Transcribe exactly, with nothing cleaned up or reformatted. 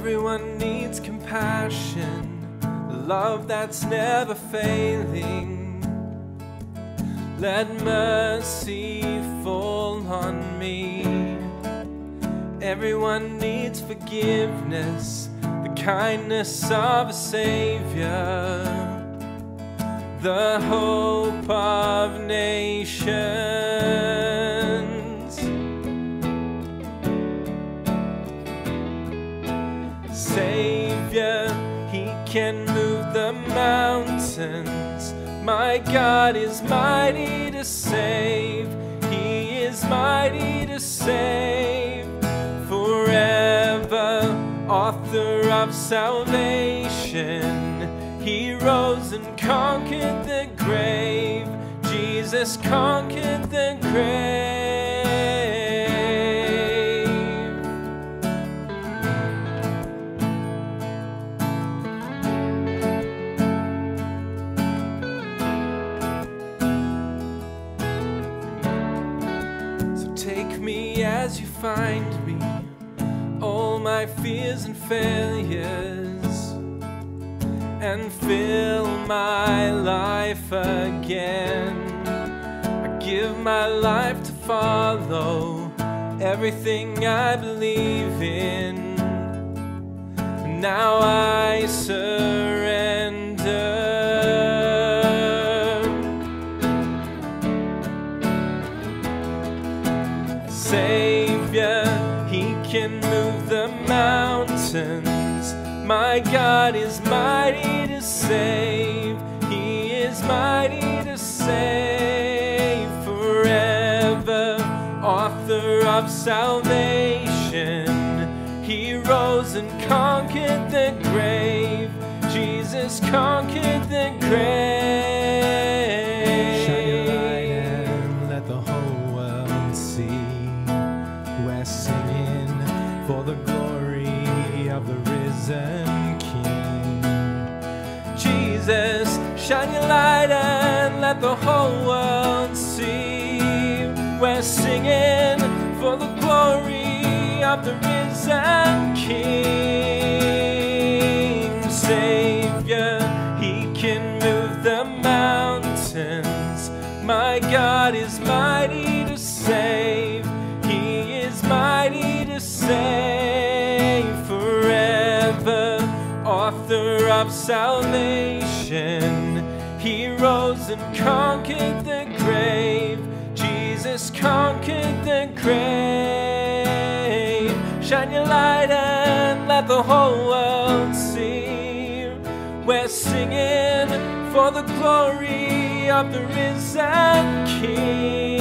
Everyone needs compassion, love that's never failing. Let mercy fall on me. Everyone needs forgiveness, the kindness of a Savior, the hope of nations. Savior, He can move the mountains. My God is mighty to save. He is mighty to save. Forever, author of salvation. He rose and conquered the grave. Jesus conquered the grave. Take me as you find me, all my fears and failures, and fill my life again. I give my life to follow everything I believe in. Now I surrender. Savior, He can move the mountains. My God is mighty to save. He is mighty to save. Forever, author of salvation. He rose and conquered the grave. Jesus conquered the grave. Shine your light and let the whole world see. We're singing for the glory of the risen King. Jesus, shine your light and let the whole world see. We're singing for the glory of the risen King. Savior, He can move the mountains. My God is mighty to save. He is mighty to save. Forever, author of salvation. He rose and conquered the grave. Jesus conquered the grave. Shine your light and let the whole world see. We're singing for the glory of the risen King.